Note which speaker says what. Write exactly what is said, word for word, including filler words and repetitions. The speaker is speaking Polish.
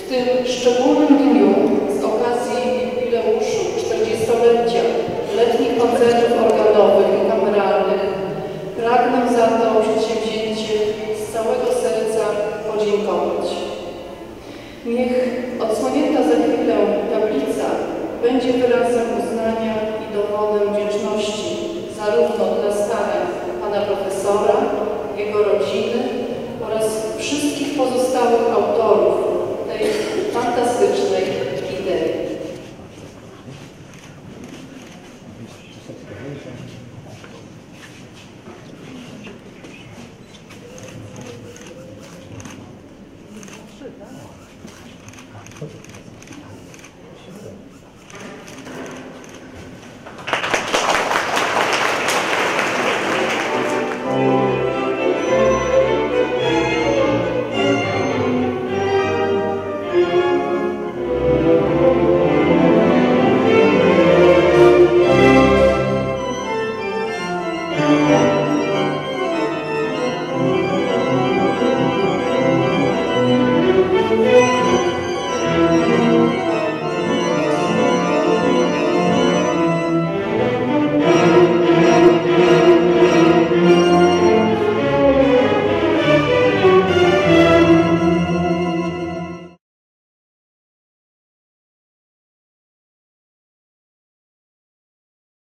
Speaker 1: W tym szczególnym dniu z okazji jubileuszu czterdziestolecia letnich koncertów organowych i kameralnych pragnę za to przedsięwzięcie z całego serca podziękować. Niech odsłonięta za chwilę tablica będzie wyrazem uznania i dowodem wdzięczności